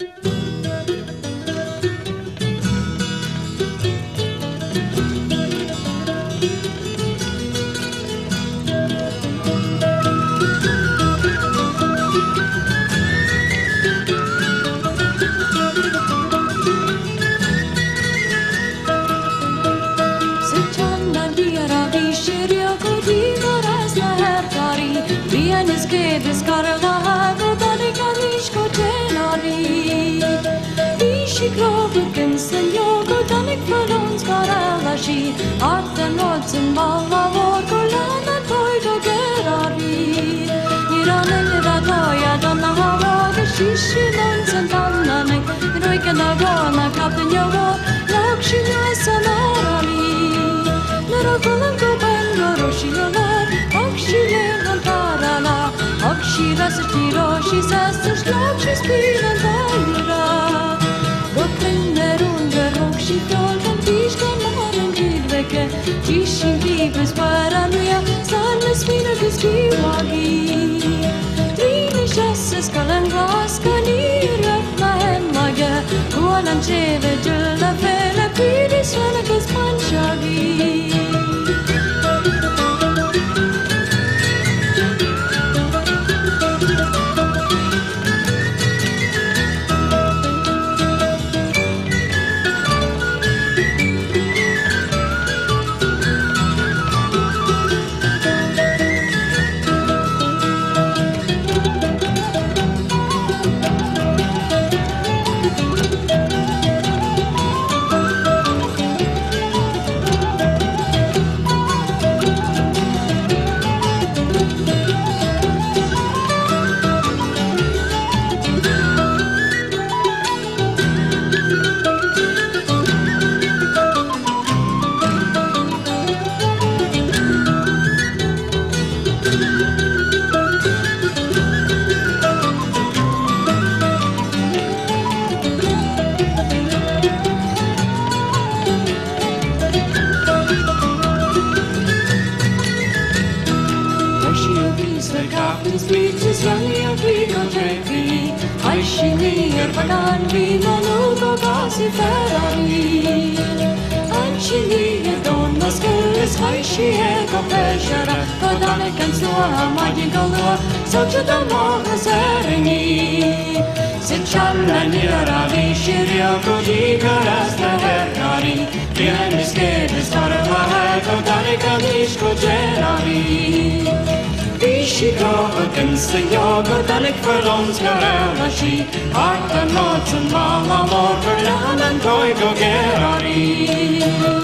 This carla botanica nisco tenari Ishi krobuken senyo botanik frolons carala shi Arta nods in balla vor colana toido gerari Nirane niratoya donna hava shishi lons and tannane Roikana gona captain yogo Lakshinya sanarali Narakulan kubango roshiolar Akshile nantarala Akshira satiro, she says to slap, she's been and Valura. Brooklyn, under rock, she told and teach come on and did veke. Tishin keepers, paranuya, sunless winner, this kiwagi. Three chassis, calangras, canira, my hand, my girl. One and cheve, jula, fella, pretty, swanakas, panchagi. The captain speaks his running of week on Trevi. I she near Paganvi, no no Gasi Ferrari. And she near Don Mascaris, high she echo pressure. Godanic and Sloa, mighty Galoa, such a damo as Erini. Siccialla near Ravi, Shiria, Godica, as the Hercari. Behind his gate is Tarava, Godanic and Ishko Gerari. Ishi krobuken senyo Gordanik verlons garela shi Arta nods and mala vor Verlan and toigo gerari